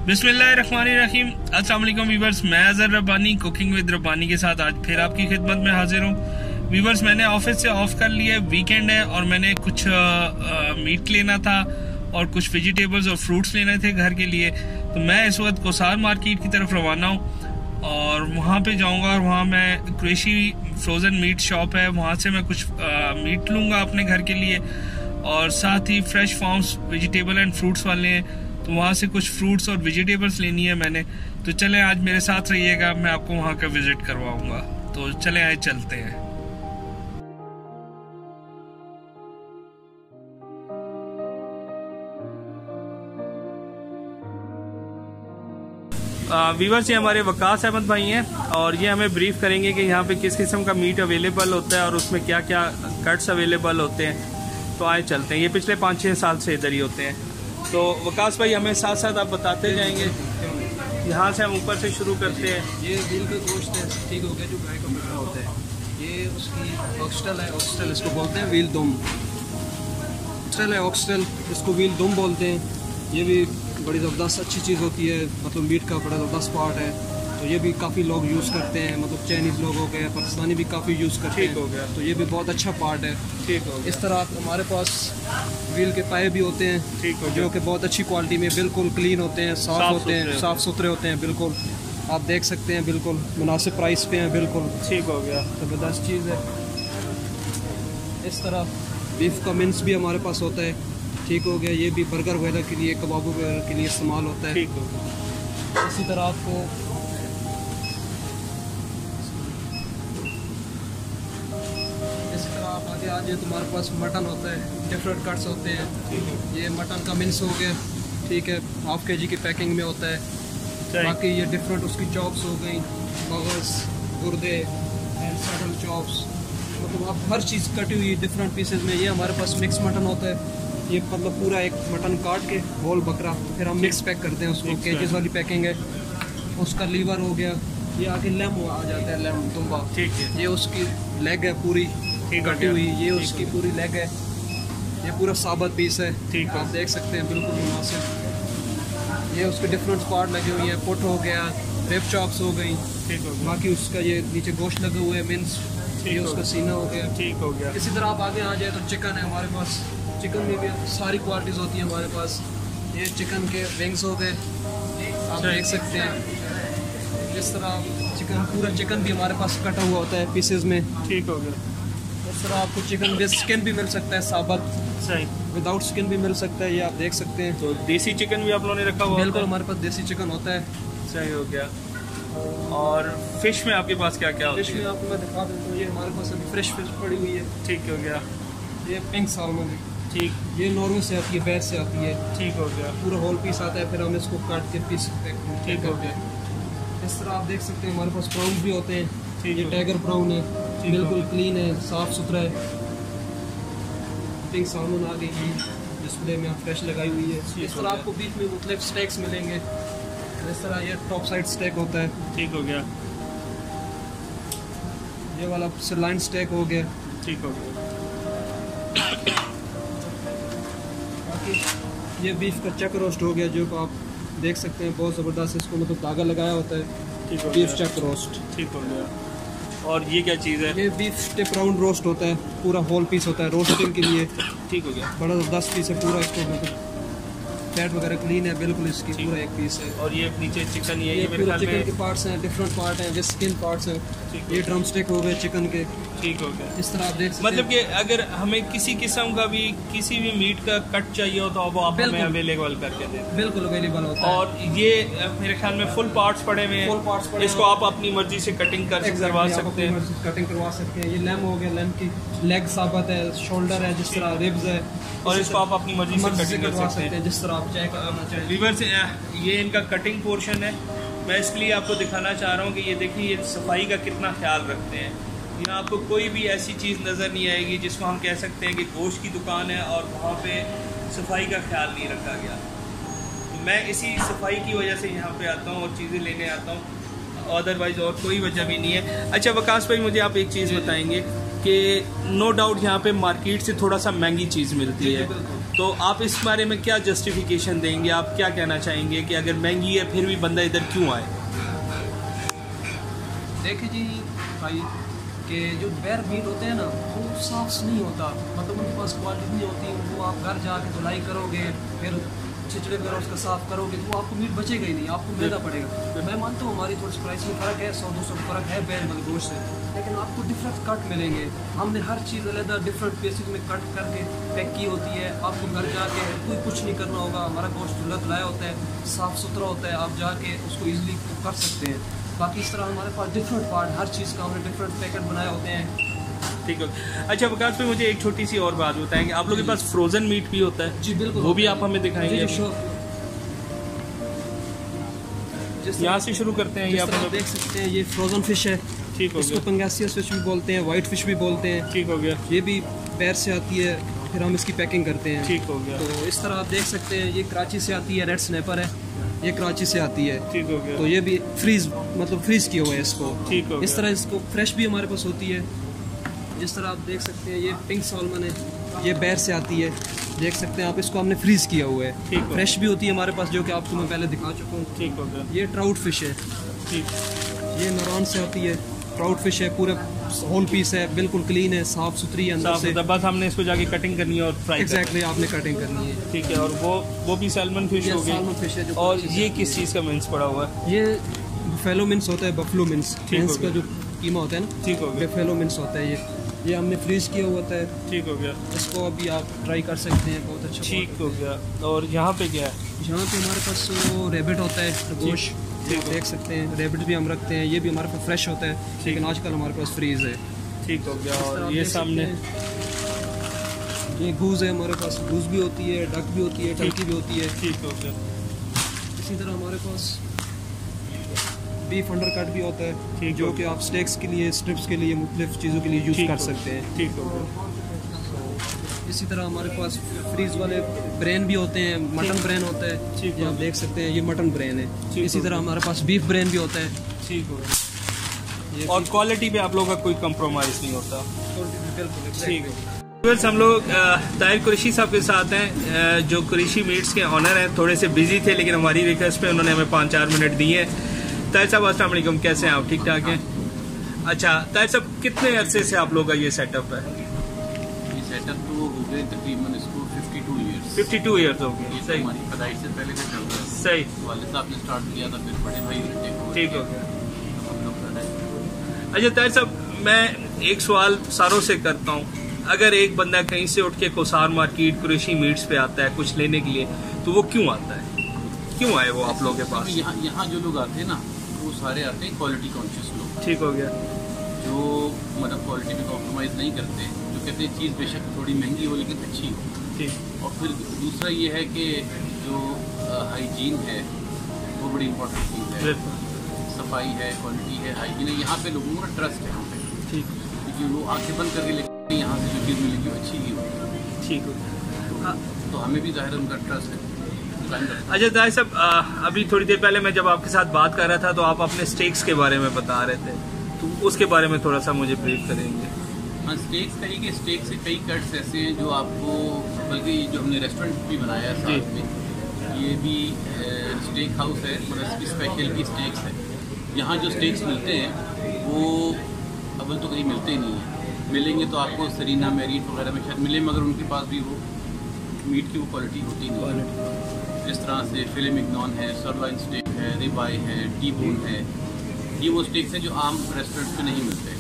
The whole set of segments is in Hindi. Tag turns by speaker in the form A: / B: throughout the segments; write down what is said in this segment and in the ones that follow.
A: बिस्मिल्लाहिर्रहमानिर्रहीम। अस्सलाम वालेकुम वीवर्स, मैं अजहर रब्बानी कुकिंग विद रब्बानी के साथ आज फिर आपकी खिदमत में हाजिर हूँ। वीवर्स, मैंने ऑफिस से ऑफ कर लिया है, वीकेंड है और मैंने कुछ मीट लेना था और कुछ वेजिटेबल्स और फ्रूट्स लेने थे घर के लिए। तो मैं इस वक्त कोसार मार्केट की तरफ रवाना हूँ और वहाँ पे जाऊँगा और वहाँ मैं कुरैशी फ्रोज़न मीट शॉप है, वहाँ से मैं कुछ मीट लूँगा अपने घर के लिए और साथ ही fresh farms vegetable and fruits वाले हैं, तो वहाँ से कुछ फ्रूट्स और वेजिटेबल्स लेनी है मैंने। तो चलें आज मेरे साथ रहिएगा, मैं आपको वहाँ का विजिट करवाऊँगा। तो चलें आज चलते हैं। वीवर्स, ये हमारे वकास अहमद भाई हैं और ये हमें ब्रीफ करेंगे कि यहाँ पे किस किस्म का मीट अवेलेबल होता है और उसमें क्या क्या कट्स अवेलेबल होते हैं। तो आए चलते हैं, ये पिछले 5-6 साल से इधर ही होते हैं। तो वकास भाई हमें साथ साथ आप बताते जाएंगे। यहाँ से हम ऊपर से शुरू करते हैं।
B: ये व्हील का गोश्त है, ठीक हो गया, जो गाय का बकरा होता है। ये उसकी ऑक्सटल है, ऑक्सटल इसको बोलते हैं, व्हील दुम ऑक्सटल है, ऑक्सटल इसको व्हील दुम बोलते हैं। ये भी बड़ी ज़बरदस्त अच्छी चीज़ होती है, मतलब मीट का बड़ा ज़बरदस्त पार्ट है। तो ये भी काफ़ी लोग यूज़ करते हैं, मतलब चाइनीज़ लोग हो गए, पाकिस्तानी भी काफ़ी यूज़ करते हैं।
A: ठीक हो गया।
B: तो ये भी बहुत अच्छा पार्ट है।
A: ठीक हो गया।
B: इस तरह हमारे पास व्हील के पाए भी होते हैं,
A: ठीक हो गया,
B: जो कि बहुत अच्छी क्वालिटी में बिल्कुल क्लीन होते हैं, साफ़ होते हैं, साफ़ सुथरे होते हैं बिल्कुल। आप देख सकते हैं बिल्कुल मुनासिब प्राइस पे हैं बिल्कुल।
A: ठीक हो गया,
B: ज़बरदस्त चीज़ है। इस तरह बीफ का मिन्स भी हमारे पास होता है, ठीक हो गया। ये भी बर्गर वगैरह के लिए, कबाबों वगैरह के लिए इस्तेमाल होता है।
A: ठीक हो गया।
B: इसी तरह आपको आप आगे आ जाए तो हमारे पास मटन होता है, डिफरेंट कट्स होते हैं। ये मटन का मिन्स हो गया, ठीक है, ½ kg की पैकिंग में होता है। बाकी ये डिफरेंट उसकी चॉप्स हो गई, मगज़, गुर्दे एंड सटल चॉप्स, मतलब आप हर चीज़ कटी हुई डिफरेंट पीसेज में। ये हमारे पास मिक्स मटन होता है। ये मतलब पूरा एक मटन काट के होल बकरा, फिर हम मिक्स पैक करते हैं उसको, केजेस वाली पैकिंग है। उसका लीवर हो गया, ये आगे लेम आ जाता है, लेम तुम्बा, ठीक है। ये उसकी लेग है पूरी कटी हुई, ये उसकी पूरी लेग है। ये पूरा साबुत पीस है, ठीक है, आप देख सकते हैं बिल्कुल मुनासिब। ये उसके डिफरेंट पार्ट लगे हुए हैं, पुट हो गया, रिब चॉप्स हो गई, ठीक हो गया। बाकी उसका ये नीचे गोश्त लगे हुए हैं, मिन्स, ये उसका सीना हो गया, ठीक हो गया। इसी तरह आप आगे आ जाए तो चिकन है हमारे पास। चिकन में भी सारी क्वालिटीज़ होती हैं हमारे पास। ये चिकन के विंग्स हो गए, आप देख सकते हैं। इस तरह चिकन, पूरा चिकन भी हमारे पास कटा हुआ होता है पीसेज में, ठीक हो गया। इस तरह आपको चिकन विद स्किन भी मिल सकता है, साबुत, सही, विदाउट स्किन भी मिल सकता है, ये आप देख सकते हैं।
A: तो देसी चिकन भी आप लोगों ने रखा हुआ?
B: बिल्कुल, हमारे पास देसी चिकन होता है।
A: सही हो गया। और फिश में आपके पास क्या क्या होता है?
B: फिश में आपको मैं दिखा देता हूँ, ये हमारे पास अभी फ्रेश फिश पड़ी हुई है,
A: ठीक हो गया।
B: ये पिंक सालमन, ठीक, ये नॉर्मल से आती है, बैच से आती है, ठीक हो गया। पूरा होल पीस आता है, फिर हम इसको काट के पीस, ठीक हो गया। इस तरह आप देख सकते हैं हमारे पास प्राउन भी होते हैं, ये टाइगर प्राउन है, बिल्कुल क्लीन है, साफ़ सुथरा है। पिंक सालमन आ गई है डिस्प्ले में, फ्रेश लगाई हुई है। इस तरह आपको बीच में मुख्तलिफ स्टेक्स मिलेंगे। इस तरह ये टॉप साइड स्टेक होता है, ठीक हो गया। ये वाला सिरलाइन स्टेक हो गया, ठीक हो गया। बाकी ये बीफ का चक रोस्ट हो गया, जो आप देख सकते हैं, बहुत ज़बरदस्त, इसको मतलब धागा लगाया होता है, ठीक है, बीफ चक रोस्ट, ठीक हो गया।
A: और ये क्या चीज़ है?
B: ये बीफ स्टिप राउंड रोस्ट होता है, पूरा होल पीस होता है रोस्टिंग के लिए, ठीक हो गया। बड़ा 10 पीस है पूरा, इसको मतलब फैट वगैरह क्लीन है बिल्कुल, इसकी पूरा एक पीस है।
A: और ये नीचे चिकन, ये
B: पूरा चिकन के पार्ट्स हैं, डिफरेंट पार्ट हैं, विद स्किन पार्ट्स हैं। ये ड्रम स्टिक हो गए चिकन के, ठीक हो गया। इस तरह आप देख सकते हैं, मतलब
A: कि अगर हमें किसी किस्म का भी किसी भी मीट का कट चाहिए हो तो वो आप हमें अवेलेबल करके देते हैं? बिल्कुल
B: अवेलेबल होता है।
A: और ये मेरे ख्याल में फुल पार्ट्स पड़े हुए हैं,
B: फुल पार्ट्स पड़े,
A: इसको आप अपनी मर्जी से कटिंग करवा सकते हैं,
B: कटिंग करवा सकते हैं। ये लैम हो गया, लैम की लेग साबुत है, शोल्डर है, जिस तरह रिब्स है,
A: और इसको आप अपनी मर्जी से कटिंग करवा सकते हैं,
B: जिस तरह आप चाहे करना चाहें।
A: लीवर से ये इनका कटिंग पोर्शन है, मैं इसलिए आपको दिखाना चाह रहा हूँ कि ये देखिए ये सफाई का कितना ख्याल रखते हैं। यहाँ आपको कोई भी ऐसी चीज़ नज़र नहीं आएगी जिसको हम कह सकते हैं कि गोश्त की दुकान है और वहाँ पे सफाई का ख्याल नहीं रखा गया। मैं इसी सफाई की वजह से यहाँ पे आता हूँ और चीज़ें लेने आता हूँ, अदरवाइज़ और कोई वजह भी नहीं है। अच्छा वकास भाई, मुझे आप एक चीज़ बताएंगे कि नो डाउट यहाँ पे मार्केट से थोड़ा सा महंगी चीज़ मिलती है, तो आप इस बारे में क्या जस्टिफिकेशन देंगे, आप क्या कहना चाहेंगे कि अगर महंगी है फिर भी बंदा इधर क्यों आए?
B: देखिए जी भाई कि जो बैर मीट होते हैं ना वो साफ नहीं होता, मतलब उनके पास क्वालिटी नहीं होती। वो आप घर जाके धुलाई करोगे, फिर छिचड़े वगैरह उसका साफ करोगे तो आपको मीट बचेगा ही नहीं, आपको महंगा पड़ेगा। मैं मानता हूँ हमारी थोड़ी प्राइस में फ़र्क है, 100-200 फ़र्क है बैर वाले गोश्त से, लेकिन आपको डिफरेंट कट मिलेंगे। हमने हर चीज़ अलग डिफरेंट पीसेस में कट करके पैक की होती है। आपको घर जाके कोई कुछ नहीं करना होगा, हमारा गोश्त धुलाया होता है, साफ़ सुथरा होता है, आप जाके उसको ईजिली कर सकते हैं। बाकी इस तरह हमारे पास डिफरेंट पार्ट, हर चीज़ का हमने डिफरेंट पैकेट बनाए होते हैं।
A: ठीक है। अच्छा वकास भाई मुझे एक छोटी सी और बात बताएंगे, आप लोगों के पास फ्रोजन मीट भी होता है?
B: जी बिल्कुल,
A: वो भी आप हमें दिखाएंगे? यहाँ से शुरू करते हैं। ये आप
B: देख सकते हैं, ये फ्रोजन फिश है।
A: ठीक हो गया।
B: इसको पंगासियस फिश भी बोलते हैं, वाइट फिश भी बोलते हैं।
A: ठीक हो गया।
B: ये भी पैर से आती है, फिर हम इसकी पैकिंग करते हैं।
A: ठीक हो गया।
B: तो इस तरह आप देख सकते हैं, ये कराची से आती है, रेड स्नैपर है, ये कराची से आती है।
A: ठीक हो गया।
B: तो ये भी फ्रीज मतलब फ्रीज किया हुआ है इसको।
A: ठीक हो गया।
B: इस तरह इसको फ्रेश भी हमारे पास होती है। जिस तरह आप देख सकते हैं, ये पिंक सॉल्मन है, ये बैर से आती है, देख सकते हैं आप, इसको हमने फ्रीज किया हुआ है।
A: ठीक
B: फ्रेश भी होती है हमारे पास, जो कि आपको मैं पहले दिखा चुका हूँ।
A: ठीक हो गया।
B: ये ट्राउट फिश है।
A: ठीक।
B: ये नरान से आती है, ट्राउट फिश है, पूरा होल पीस है, बिल्कुल क्लीन है, साफ सुथरी है अंदर से।
A: बस हमने इसको जाके कटिंग करनी है और फ्राई
B: एग्जैक्टली आपने कटिंग करनी है।
A: ठीक है। और वो भी सैल्मन फिश हो गई।
B: फिश है।
A: और ये किस चीज़ का मिन्स पड़ा हुआ है?
B: ये बफेलो मिन्स होता है, बफलो मिन्स का जो कीमा होता है ना।
A: ठीक हो गया।
B: बफेलो मिन्स होता है ये हमने फ्रीज किया हुआ था।
A: ठीक हो गया।
B: इसको अभी आप ट्राई कर सकते हैं, बहुत अच्छा।
A: ठीक हो गया। और यहाँ पे क्या है?
B: यहाँ पे हमारे पास वो रेबिट होता है, गोश्त देख सकते हैं, रेबिट भी हम रखते हैं, ये भी हमारे पास फ्रेश होता है, लेकिन आजकल हमारे पास फ्रीज है।
A: ठीक हो गया। और ये सामने
B: ये गूज है, हमारे पास गूज भी होती है, डक भी होती है, टर्की भी होती है।
A: ठीक हो गया।
B: इसी तरह हमारे पास बीफ अंडर कट भी होता है, जो कि आप स्टेक्स के लिए, स्ट्रिप्स के लिए, मुख्तलिफ चीज़ों के लिए यूज़ कर सकते हैं।
A: ठीक हो गया।
B: इसी तरह हमारे पास फ्रीज वाले ब्रेन भी होते हैं, मटन ब्रेन होता है, ये आप देख सकते हैं, ये मटन ब्रेन है। इसी तरह हमारे पास बीफ ब्रेन भी होता है।
A: ठीक हो गया। और क्वालिटी पे आप लोगों का कोई कंप्रोमाइज़ नहीं होता? ठीक है। बस हम लोग ताहिर कुरैशी साहब के साथ हैं, जो कुरैशी मीट्स के ऑनर हैं। थोड़े से बिजी थे, लेकिन हमारी रिक्वेस्ट पे उन्होंने हमें 5-4 मिनट दिए। ताहिर साहब अस्सलाम वालेकुम, कैसे हैं आप? ठीक ठाक हैं? अच्छा ताहिर साहब, कितने अरसे से आप लोगों का ये सेटअप है?
C: ये सेटअप तो हो गए तकरीबन इसको 52 ईयर्स।
A: 52 ईयर्स हो गए। सही।
C: हमारी पैदाइश से पहले से चल रहा है।
A: सही।
C: वालिद साहब ने स्टार्ट किया था, फिर बड़े भाई ने।
A: ठीक हो गया।
C: हम लोग कर रहे हैं।
A: अच्छा ताहिर साहब, मैं एक सवाल सारों से करता हूँ, अगर एक बंदा कहीं से उठ के कोसार मार्केट कुरैशी मीट्स पे आता है कुछ लेने के लिए, तो वो क्यों आता है? क्यों आए वो आप लोगों के पास?
C: यहाँ जो लोग आते हैं ना, वो सारे आते हैं क्वालिटी कॉन्शियस लोग।
A: ठीक हो गया।
C: जो मतलब क्वालिटी में कॉम्प्रोमाइज़ नहीं करते, जो कहते हैं चीज़ बेशक थोड़ी महंगी हो लेकिन अच्छी हो।
A: ठीक।
C: और फिर दूसरा ये है कि जो हाइजीन है वो बड़ी इंपॉर्टेंट चीज़ है। सफाई है, क्वालिटी है, हाइजीन है। यहाँ पे लोगों का ट्रस्ट है यहाँ पे।
A: ठीक।
C: क्योंकि वो आंखें बंद करके लेते हैं, यहाँ से जो चीज़ मिलेगी वो अच्छी ही होगी।
A: ठीक हो।
C: तो हमें भी ज़ाहिर उनका ट्रस्ट है।
A: अच्छा ताहिर साहब, अभी थोड़ी देर पहले मैं जब आपके साथ बात कर रहा था तो आप अपने स्टेक्स के बारे में बता रहे थे, तो उसके बारे में थोड़ा सा मुझे ब्रीफ करेंगे?
C: हाँ, स्टेक्स कहीं स्टेक्स से कई कट्स ऐसे हैं जो आपको, बल्कि जो हमने रेस्टोरेंट भी बनाया है साथ में, ये भी स्टेक हाउस है, मतलब इसकी स्पेशलिटी स्टेक्स है। यहाँ जो स्टेक्स मिलते हैं वो अव्वल तो कहीं मिलते ही नहीं है। मिलेंगे तो आपको सरीना, मैरिट वगैरह में शायद मिले, मगर उनके पास भी वो मीट की वो क्वालिटी होती नहीं है। जिस तरह से फिले मिगनॉन है, सर्वाइन स्टेक है, रिबाई है, टी बोन है, ये वो स्टेक्स हैं जो आम रेस्टोरेंट पे नहीं मिलते।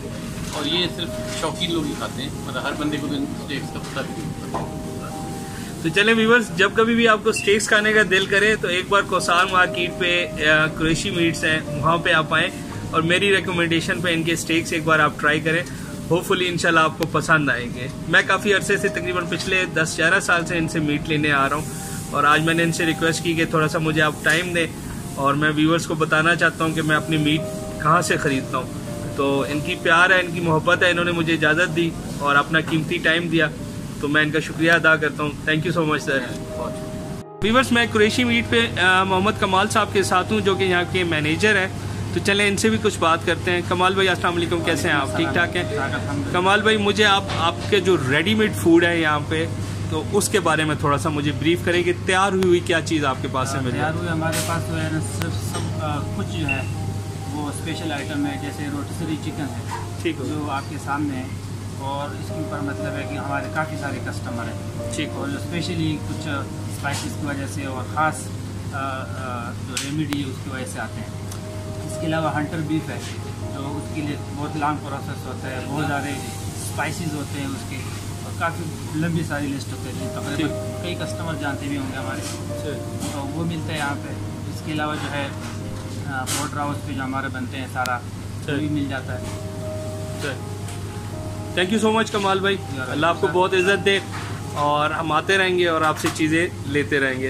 C: और ये सिर्फ शौकीन लोग ही खाते हैं, मतलब हर बंदे को इन स्टेक्स का पता भी नहीं होता।
A: तो चले व्यूअर्स, जब कभी भी आपको स्टेक्स खाने का दिल करे तो एक बार कोसार मार्केट पे कुरैशी मीट्स हैं, वहाँ पे आप आएँ और मेरी रिकमेंडेशन पे इनके स्टेक्स एक बार आप ट्राई करें। होपफुली इंशाल्लाह आपको पसंद आएंगे। मैं काफ़ी अरसे से, तकरीबन पिछले 10-11 साल से इनसे मीट लेने आ रहा हूँ, और आज मैंने इनसे रिक्वेस्ट की कि थोड़ा सा मुझे आप टाइम दें, और मैं व्यूअर्स को बताना चाहता हूँ कि मैं अपनी मीट कहाँ से ख़रीदता हूँ। तो इनकी प्यार है, इनकी मोहब्बत है, इन्होंने मुझे इजाज़त दी और अपना कीमती टाइम दिया, तो मैं इनका शुक्रिया अदा करता हूँ। Thank you so much sir. Viewers, मैं कुरैशी मीट पे मोहम्मद कमाल साहब के साथ हूँ, जो कि यहाँ के मैनेजर हैं। तो चलें इनसे भी कुछ बात करते हैं। कमाल भाई अस्सलाम वालेकुम, कैसे हैं आप? ठीक ठाक हैं? कमाल भाई, मुझे आपके जो रेडीमेड फूड है यहाँ पे, तो उसके बारे में थोड़ा सा मुझे ब्रीफ करें कि तैयार हुई क्या चीज़ आपके पास से मिली?
D: तैयार हुई हमारे पास जो है सिर्फ सब कुछ जो है वो स्पेशल आइटम है, जैसे रोटिसरी चिकन है,
A: ठीक है,
D: जो आपके सामने है। और इसके ऊपर मतलब है कि हमारे काफ़ी सारे कस्टमर हैं,
A: ठीक,
D: और जो स्पेशली कुछ स्पाइसेस की वजह से और ख़ास जो रेमेडी है उसकी वजह से आते हैं। इसके अलावा हंटर बीफ है, जो उसके लिए बहुत लॉन्ग प्रोसेस होता है, बहुत ज़्यादा स्पाइसेस होते हैं उसके, और काफ़ी लंबी सारी लिस्ट होती है, तकरीबन कई कस्टमर जानते भी होंगे हमारे, तो वो मिलता है यहाँ पे। इसके अलावा जो है पोर्टर हाउस पे जो हमारे बनते हैं सारा वो भी मिल जाता है।
A: थैंक यू सो मच कमाल भाई, अल्लाह आपको बहुत इज़्ज़त दे, और हम आते रहेंगे और आपसे चीज़ें लेते रहेंगे।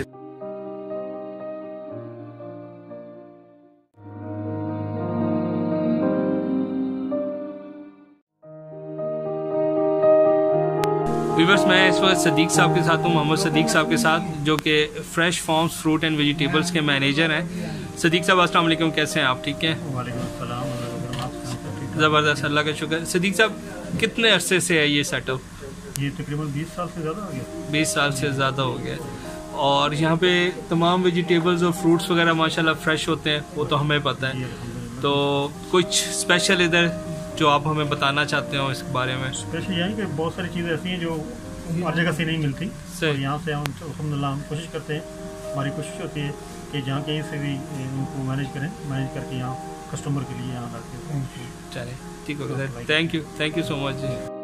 A: व्यूअर्स, मैं इस वक्त सदीक साहब के साथ हूँ, मोहम्मद सदीक साहब के साथ, जो कि fresh farms fruit and vegetables के मैनेजर हैं। सदीक साहब अस्सलाम वालेकुम, कैसे हैं आप? ठीक हैं? ज़बरदस्त, अल्लाह का शुक्र। सदीक साहब, कितने अरसे से है ये सेटअप?
E: ये तकरीबन 20 साल से ज़्यादा हो गया।
A: 20 साल से ज़्यादा हो गया। और यहाँ पे तमाम वेजिटेबल्स और फ्रूट्स वगैरह माशाल्लाह फ्रेश होते हैं, वो तो हमें पता है। तो कुछ स्पेशल इधर जो आप हमें बताना चाहते हो इस बारे में?
E: स्पेशल यही कि बहुत सारी चीज़ें ऐसी हैं जो हर जगह से नहीं मिलती, और यहाँ से हम अल्हम्दुलिल्लाह हम कोशिश करते हैं, हमारी कोशिश होती है कि जहाँ कहीं से भी उनको मैनेज करके यहाँ कस्टमर के लिए यहाँ लाते हैं।
A: चलिए ठीक हो गया, thank you so much ji.